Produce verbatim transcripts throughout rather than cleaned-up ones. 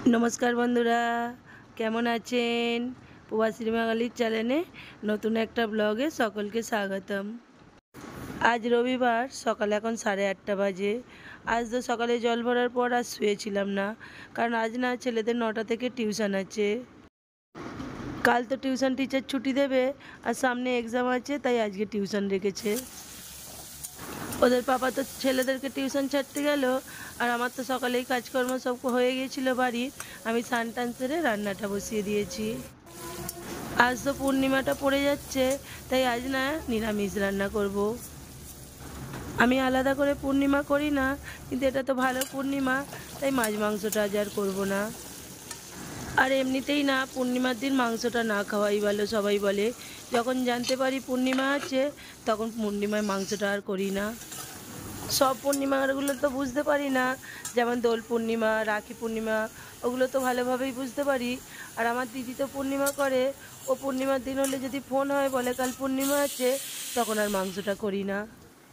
नमस्कार बंधुरा केमन आছেন প্রবাসী বাঙালির চ্যানেলে নতুন একটা ব্লগে সকলকে স্বাগতম। আজ রবিবার সকাল এখন সাড়ে আটটা বাজে। আজ তো সকালে জল ভরার পর আর শুয়েছিলাম না, কারণ আজ না ছেলেদের নটা থেকে টিউশন আছে। কাল তো টিউশন টিচার ছুটি দেবে আর সামনে এক্সাম আছে, তাই আজকে টিউশন রেখেছে। ওদের পাপা তো ছেলেদেরকে টিউশন ছাড়তে গেল, আর আমার তো সকালেই কাজকর্ম সব হয়ে গিয়েছিল বাড়ির। আমি স্নান টান সেরে রান্নাটা বসিয়ে দিয়েছি। আজ তো পূর্ণিমাটা পড়ে যাচ্ছে, তাই আজ না নিরামিষ রান্না করব। আমি আলাদা করে পূর্ণিমা করি না, কিন্তু এটা তো ভালো পূর্ণিমা, তাই মাছ মাংসটা আজ আর করবো না। আর এমনিতেই না পূর্ণিমার দিন মাংসটা না খাওয়াই ভালো, সবাই বলে। যখন জানতে পারি পূর্ণিমা আছে, তখন পূর্ণিমায় মাংসটা আর করি না। সব পূর্ণিমাগুলো তো বুঝতে পারি না, যেমন দোল পূর্ণিমা, রাখি পূর্ণিমা, ওগুলো তো ভালোভাবেই বুঝতে পারি। আর আমার দিদি তো পূর্ণিমা করে, ও পূর্ণিমার দিন হলে যদি ফোন হয় বলে কাল পূর্ণিমা আছে, তখন আর মাংসটা করি না।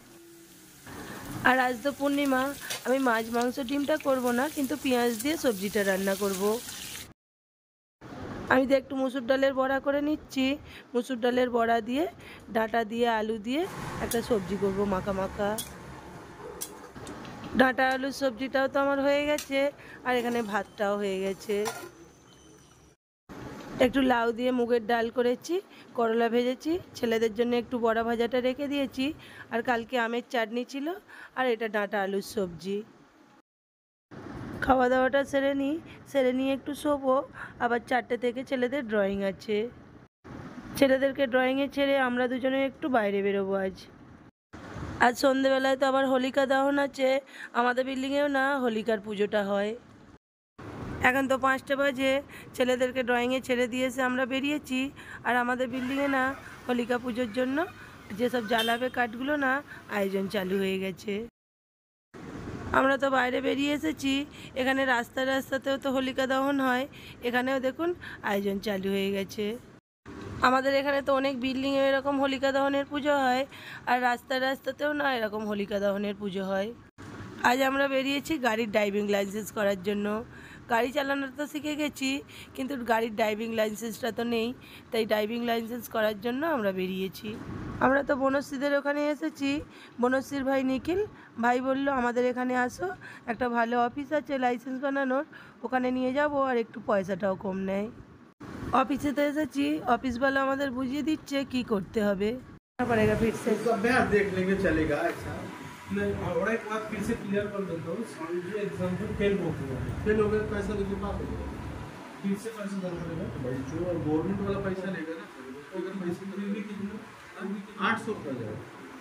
আর আজ তো পূর্ণিমা, আমি মাছ মাংস ডিমটা করব না, কিন্তু পেঁয়াজ দিয়ে সবজিটা রান্না করব। আমি তো একটু মুসুর ডালের বড়া করে নিচ্ছি। মুসুর ডালের বড়া দিয়ে ডাঁটা দিয়ে আলু দিয়ে একটা সবজি করব মাখা মাখা। ডাঁটা আলুর সবজিটাও তো আমার হয়ে গেছে, আর এখানে ভাতটাও হয়ে গেছে। একটু লাউ দিয়ে মুগের ডাল করেছি, করলা ভেজেছি, ছেলেদের জন্য একটু বড়া ভাজাটা রেখে দিয়েছি, আর কালকে আমের চাটনি ছিল, আর এটা ডাঁটা আলুর সবজি। খাওয়া দাওয়াটা সেরে নিই, সেরে নিয়ে একটু শোবো। আবার চারটে থেকে ছেলেদের ড্রয়িং আছে। ছেলেদেরকে ড্রয়িংয়ে ছেড়ে আমরা দুজনে একটু বাইরে বেরোবো আজ। আজ সন্ধেবেলায় তো আবার হোলিকা দহন আছে। আমাদের বিল্ডিংয়েও না হোলিকার পুজোটা হয়। এখন তো পাঁচটা বাজে, ছেলেদেরকে ড্রয়িংয়ে ছেড়ে দিয়েছে, আমরা বেরিয়েছি। আর আমাদের বিল্ডিংয়ে না হোলিকা পুজোর জন্য যেসব জ্বালাবে কাঠগুলো না, আয়োজন চালু হয়ে গেছে। আমরা তো বাইরে বেরিয়ে এসেছি, এখানে রাস্তা রাস্তাতেও তো হোলিকা দহন হয়, এখানেও দেখুন আয়োজন চালু হয়ে গেছে। আমাদের এখানে তো অনেক বিল্ডিংয়ে এরকম হোলিকা দহনের পুজো হয়, আর রাস্তায় রাস্তাতেও না এরকম হোলিকা দহনের পুজো হয়। আজ আমরা বেরিয়েছি গাড়ির ড্রাইভিং লাইসেন্স করার জন্য। গাড়ি চালানোর তো শিখে গেছি, কিন্তু গাড়ির ড্রাইভিং লাইসেন্সটা তো নেই, তাই ড্রাইভিং লাইসেন্স করার জন্য আমরা বেরিয়েছি। আমরা তো বনশ্রীদের ওখানে এসেছি। বনশ্রীর ভাই নিখিল ভাই বলল আমাদের এখানে আসো, একটা ভালো অফিস আছে লাইসেন্স বানানোর, ওখানে নিয়ে যাব, আর একটু পয়সাটাও কম নেয়। অফিসে তো এসেছি, অফিসওয়ালা আমাদের বুঝিয়ে দিচ্ছে কি করতে হবে। पड़ेगा फिर से देख लेंगे चलेगा ऐसा नहीं। और एक बात फिर से क्लियर कर देता हूँ, ये एग्जाम में फेल हो गया फेल हो गया पैसा देके पास हो गया, फिर से पैसा देना पड़ेगा भाई। जो गवर्नमेंट वाला पैसा लेगा ना, अगर पैसे भी कितना आठ सौ रुपया जाएगा,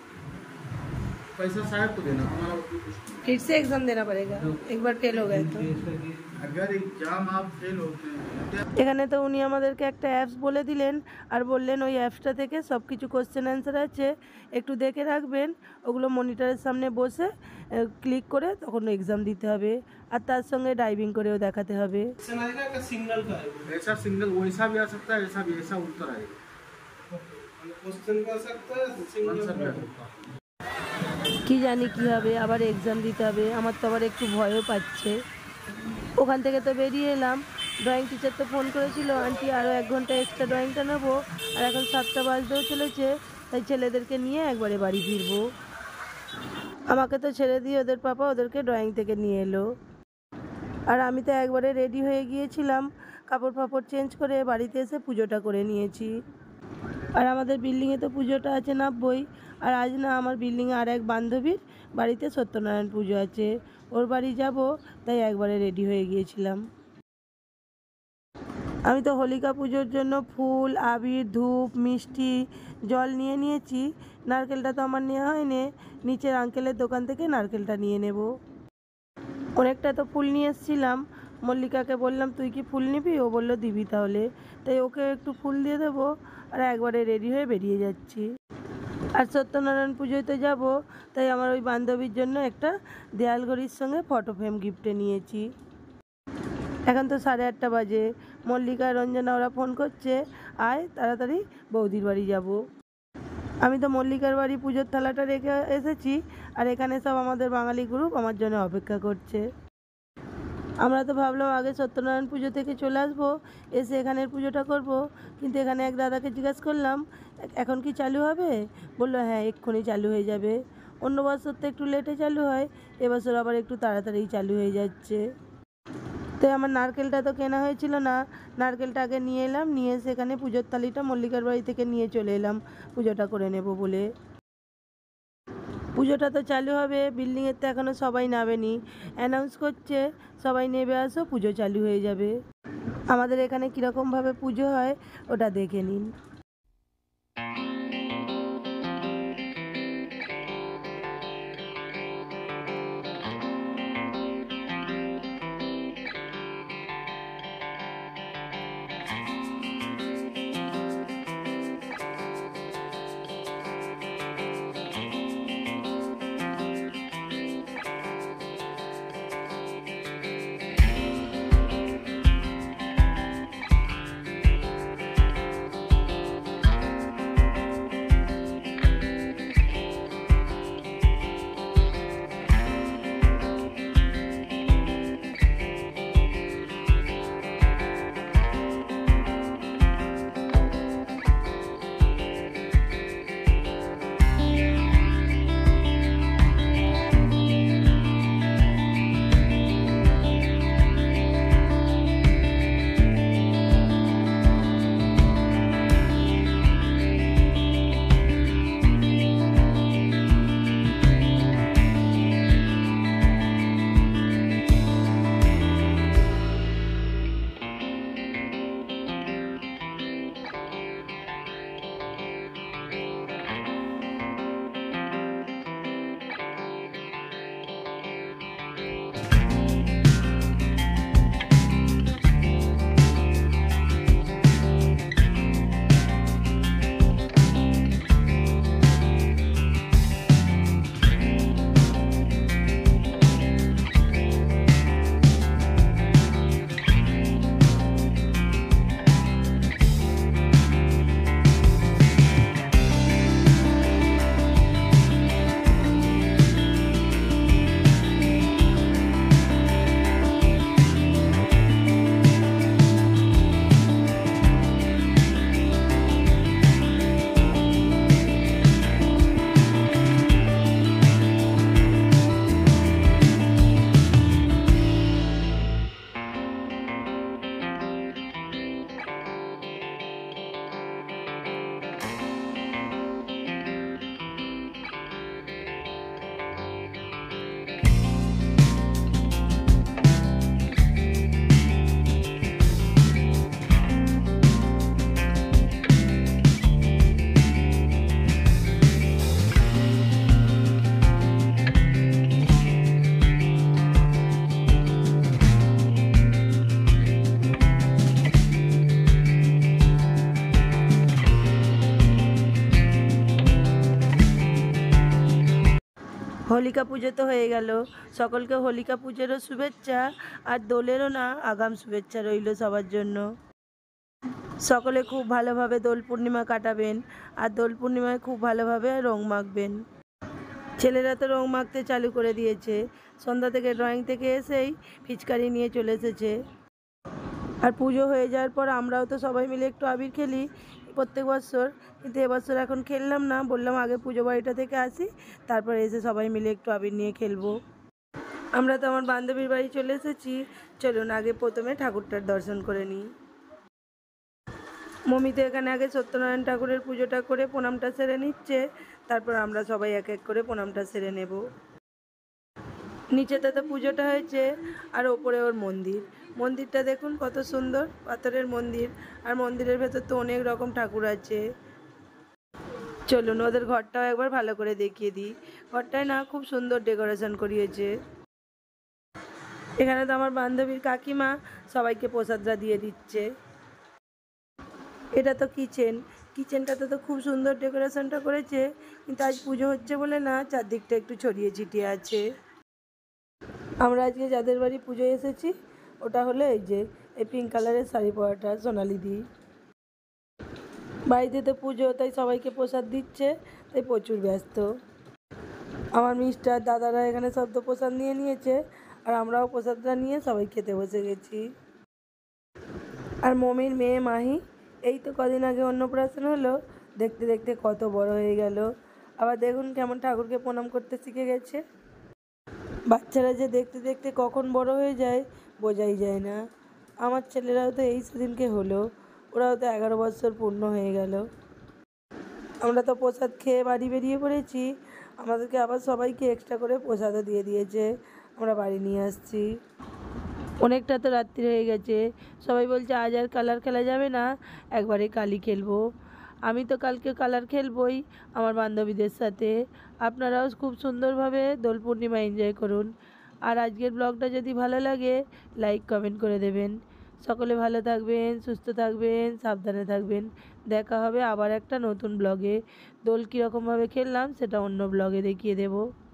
पैसा साहब को देना हमारा। फिर से एग्जाम देना पड़ेगा, एक बार फेल हो गए तो। अगर एग्जाम आप फेल होते हैं, এখানে তো উনি আমাদেরকে একটা অ্যাপস বলে দিলেন, আর বললেন ওই অ্যাপসটা থেকে সব কিছু কোশ্চেন অ্যান্সার আছে, একটু দেখে রাখবেন। ওগুলো মনিটরের সামনে বসে ক্লিক করে তখন এক্সাম দিতে হবে, আর তার সঙ্গে ড্রাইভিং করেও দেখাতে হবে। सिग्नल का ऐसा सिग्नल वैसा भी आ सकता है, ऐसा भी ऐसा उत्तर आएगा, क्वेश्चन का सकता है सिग्नल। কি জানি কি হবে, আবার এক্সাম দিতে হবে। আমার তো আবার একটু ভয়ও পাচ্ছে। ওখান থেকে তো বেরিয়ে এলাম, ড্রয়িং টিচার তো ফোন করেছিল, আন্টি আরও এক ঘন্টা এক্সট্রা ড্রয়িংটা নেবো, আর এখন সাতটা বাজতেও চলেছে, তাই ছেলেদেরকে নিয়ে একবারে বাড়ি ফিরবো। আমাকে তো ছেড়ে দিয়ে ওদের পাপা ওদেরকে ড্রয়িং থেকে নিয়ে এলো, আর আমি তো একবারে রেডি হয়ে গিয়েছিলাম, কাপড় ফাপড় চেঞ্জ করে বাড়িতে এসে পুজোটা করে নিয়েছি। আর আমাদের বিল্ডিংয়ে তো পুজোটা আছে নাব্বই, আর আজ না আমার বিল্ডিংয়ে আর এক বান্ধবীর বাড়িতে সত্যনারায়ণ পুজো আছে, ওর বাড়ি যাব, তাই একবারে রেডি হয়ে গিয়েছিলাম। আমি তো হোলিকা পুজোর জন্য ফুল, আবির, ধূপ, মিষ্টি, জল নিয়ে নিয়েছি। নারকেলটা তো আমার নেওয়া হয়নি, নিচের আঙ্কেলের দোকান থেকে নারকেলটা নিয়ে নেব। অনেকটা তো ফুল নিয়ে এসেছিলাম, মল্লিকাকে বললাম তুই কি ফুল নিবি, ও বললো দিবি তাহলে, তাই ওকে একটু ফুল দিয়ে দেবো, আর একবারে রেডি হয়ে বেরিয়ে যাচ্ছি। আর সত্যনারায়ণ পুজোয় তো যাবো, তাই আমার ওই বান্ধবীর জন্য একটা দেয়াল ঘড়ির সঙ্গে ফটো ফ্রেম গিফটে নিয়েছি। এখন তো সাড়ে আটটা বাজে, মল্লিকা, রঞ্জনা ওরা ফোন করছে আয় তাড়াতাড়ি বৌদির বাড়ি যাব। আমি তো মল্লিকার বাড়ি পুজোর থালাটা রেখে এসেছি, আর এখানে সব আমাদের বাঙালি গ্রুপ আমার জন্য অপেক্ষা করছে। আমরা তো ভাবলাম আগে সত্যনারায়ণ পুজো থেকে চলে আসবো, এসে এখানের পুজোটা করব, কিন্তু এখানে এক দাদাকে জিজ্ঞাসা করলাম এখন কি চালু হবে, বললো হ্যাঁ এক্ষুনি চালু হয়ে যাবে। অন্য বছর তো একটু লেটে চালু হয়, এবছর আবার একটু তাড়াতাড়ি চালু হয়ে যাচ্ছে। তো আমার নারকেলটা তো কেনা হয়েছিল না, নারকেলটা আগে নিয়ে এলাম, নিয়ে সেখানে পুজোর থালিটা মল্লিকার বাড়ি থেকে নিয়ে চলে এলাম পুজোটা করে নেব বলে। পুজোটা তো চালু হবে, বিল্ডিংয়ের তো এখনও সবাই নামেনি, অ্যানাউন্স করছে সবাই নেবে আসো পুজো চালু হয়ে যাবে। আমাদের এখানে কীরকমভাবে পুজো হয় ওটা দেখে নিন। হোলিকা পুজো তো হয়ে গেল, সকলকে হোলিকা পুজোরও শুভেচ্ছা, আর দোলেরও না আগাম শুভেচ্ছা রইল সবার জন্য। সকলে খুব ভালোভাবে দোল পূর্ণিমা কাটাবেন, আর দোল পূর্ণিমায় খুব ভালোভাবে রং মাখবেন। ছেলেরা তো রং মাখতে চালু করে দিয়েছে, সন্ধ্যা থেকে ড্রয়িং থেকে এসেই পিচকারি নিয়ে চলে এসেছে। আর পুজো হয়ে যাওয়ার পর আমরাও তো সবাই মিলে একটু আবির খেলি প্রত্যেক বছর, কিন্তু এবছর এখন খেললাম না, বললাম আগে পুজো বাড়িটা থেকে আসি, তারপর এসে সবাই মিলে একটু আবির নিয়ে খেলবো। আমরা তো আমার বান্ধবীর বাড়ি চলে এসেছি, চলুন আগে প্রথমে ঠাকুরটার দর্শন করে নিই। মমি তো এখানে আগে সত্যনারায়ণ ঠাকুরের পুজোটা করে প্রণামটা সেরে নিচ্ছে, তারপর আমরা সবাই এক এক করে প্রণামটা সেরে নেব। নিচেতে তো পুজোটা হয়েছে, আর ওপরে ওর মন্দির, মন্দিরটা দেখুন কত সুন্দর, পাথরের মন্দির, আর মন্দিরের ভেতর তো অনেক রকম ঠাকুর আছে। চলুন ওদের ঘরটাও একবার ভালো করে দেখিয়ে দিই। ঘরটায় না খুব সুন্দর ডেকোরেশন করিয়েছে। এখানে তো আমার বান্ধবীর কাকিমা সবাইকে প্রসাদটা দিয়ে দিচ্ছে। এটা তো কিচেন, কিচেনটাতে তো খুব সুন্দর ডেকোরেশনটা করেছে, কিন্তু আজ পুজো হচ্ছে বলে না চারদিকটা একটু ছড়িয়ে ছিটিয়ে আছে। আমরা আজকে যাদের বাড়ি পুজোয় এসেছি ওটা হলো এই যে এই পিঙ্ক কালারের শাড়ি পরাটা সোনালি দি। বাড়িতে তো পুজো, তাই সবাইকে প্রসাদ দিচ্ছে, তাই প্রচুর ব্যস্ত। আমার মিস্টার দাদারা এখানে সব তো প্রসাদ নিয়ে নিয়েছে, আর আমরাও প্রসাদটা নিয়ে সবাই খেতে বসে গেছি। আর মমির মেয়ে মাহি এই তো কদিন আগে অন্নপ্রাশন হলো, দেখতে দেখতে কত বড় হয়ে গেল। আবার দেখুন কেমন ঠাকুরকে প্রণাম করতে শিখে গেছে। বাচ্চারা যে দেখতে দেখতে কখন বড় হয়ে যায় বোঝাই যায় না। আমার ছেলেরাও তো এই সেদিনকে হলো, ওরাও তো এগারো বছর পূর্ণ হয়ে গেল। আমরা তো প্রসাদ খেয়ে বাড়ি বেরিয়ে পড়েছি, আমাদেরকে আবার সবাইকে এক্সট্রা করে প্রসাদও দিয়ে দিয়েছে, আমরা বাড়ি নিয়ে আসছি। অনেকটা তো রাত্রি হয়ে গেছে, সবাই বলছে আজ আর কালার খেলা যাবে না, একবারে কালি খেলবো। আমি তো কালকে কালার খেলবই আমার বান্ধবীদের সাথে। আপনারাও খুব সুন্দরভাবে দোল পূর্ণিমা এনজয় করুন। আর আজকের ব্লগটা যদি ভালো লাগে লাইক কমেন্ট করে দেবেন। সকলে ভালো থাকবেন, সুস্থ থাকবেন, সাবধানে থাকবেন। দেখা হবে আবার একটা নতুন ব্লগে। দোল কীরকমভাবে খেললাম সেটা অন্য ব্লগে দেখিয়ে দেবো।